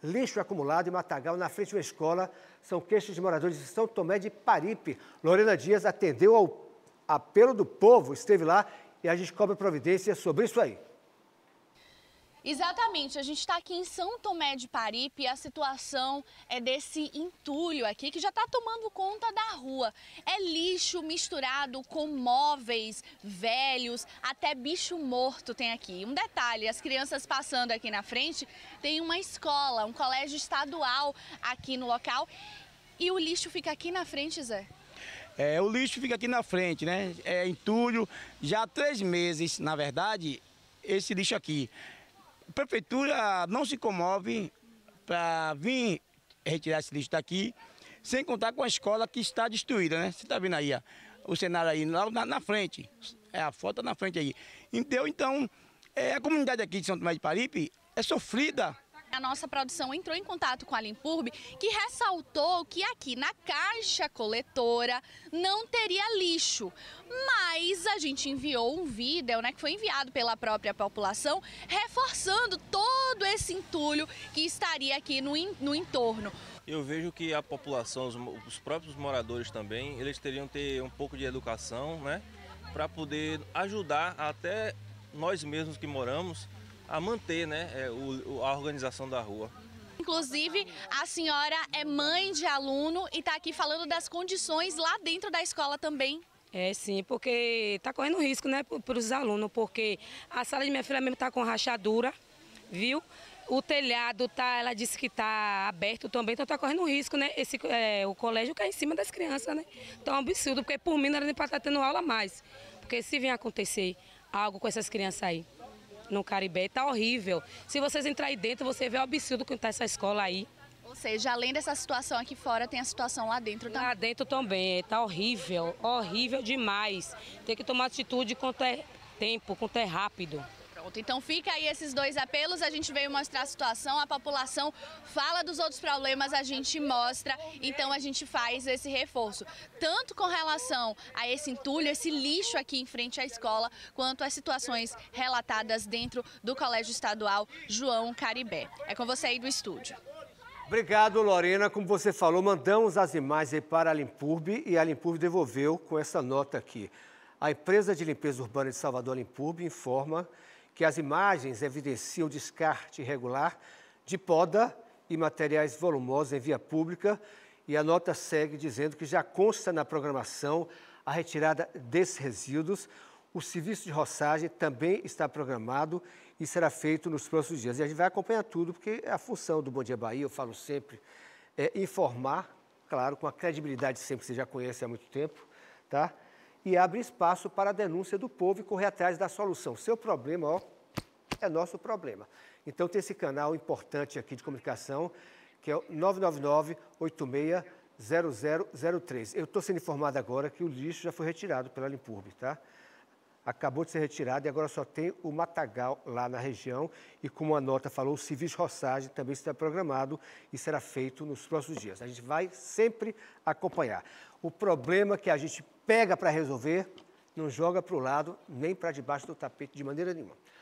lixo acumulado e matagal na frente de uma escola. São queixas de moradores de São Tomé de Paripe. Lorena Dias atendeu ao apelo do povo, esteve lá e a gente cobra providência sobre isso aí. Exatamente, a gente está aqui em São Tomé de Paripe e a situação é desse entulho aqui que já está tomando conta da rua. É lixo misturado com móveis velhos, até bicho morto tem aqui. Um detalhe, as crianças passando aqui na frente, tem uma escola, um colégio estadual aqui no local e o lixo fica aqui na frente, Zé. O lixo fica aqui na frente, né? É entulho, já há 3 meses, na verdade, esse lixo aqui. A prefeitura não se comove para vir retirar esse lixo daqui, sem contar com a escola que está destruída, né? Você está vendo aí, ó, o cenário aí, lá na frente, a foto na frente aí. Então, a comunidade aqui de São Tomé de Paripe é sofrida. A nossa produção entrou em contato com a Limpurb, que ressaltou que aqui na caixa coletora não teria lixo. Mas a gente enviou um vídeo, né, que foi enviado pela própria população, reforçando todo esse entulho que estaria aqui no entorno. Eu vejo que a população, os próprios moradores também, eles teriam que ter um pouco de educação, né, para poder ajudar até nós mesmos que moramos a manter, né, a organização da rua. Inclusive, a senhora é mãe de aluno e está aqui falando das condições lá dentro da escola também. Sim, porque está correndo risco, né, para os alunos, porque a sala de minha filha mesmo está com rachadura, viu? O telhado ela disse que está aberto também, então está correndo risco, né? O colégio cai em cima das crianças, né? Então é um absurdo, porque por mim não era nem para estar tendo aula mais, porque se vier acontecer algo com essas crianças aí no Caribé, tá horrível. Se vocês entrarem aí dentro, você vê o absurdo que está essa escola aí. Ou seja, além dessa situação aqui fora, tem a situação lá dentro também. Lá dentro também, tá horrível, horrível demais. Tem que tomar atitude quanto é tempo, quanto é rápido. Pronto, então fica aí esses 2 apelos, a gente veio mostrar a situação, a população fala dos outros problemas, a gente mostra, então a gente faz esse reforço. Tanto com relação a esse entulho, esse lixo aqui em frente à escola, quanto as situações relatadas dentro do Colégio Estadual João Caribé. É com você aí do estúdio. Obrigado, Lorena. Como você falou, mandamos as imagens aí para a Limpurb e a Limpurb devolveu com essa nota aqui. A empresa de limpeza urbana de Salvador, Limpurb, informa que as imagens evidenciam descarte irregular de poda e materiais volumosos em via pública e a nota segue dizendo que já consta na programação a retirada desses resíduos. O serviço de roçagem também está programado e será feito nos próximos dias. E a gente vai acompanhar tudo, porque a função do Bom Dia Bahia, eu falo sempre, é informar, claro, com a credibilidade sempre que você já conhece há muito tempo, tá? E abre espaço para a denúncia do povo e correr atrás da solução. Seu problema, ó, é nosso problema. Então tem esse canal importante aqui de comunicação, que é o 999-860003. Eu estou sendo informado agora que o lixo já foi retirado pela Limpurb, tá? Acabou de ser retirado e agora só tem o matagal lá na região. E como a nota falou, o serviço de roçagem também está programado e será feito nos próximos dias. A gente vai sempre acompanhar. O problema que a gente pega para resolver, não joga para o lado nem para debaixo do tapete de maneira nenhuma.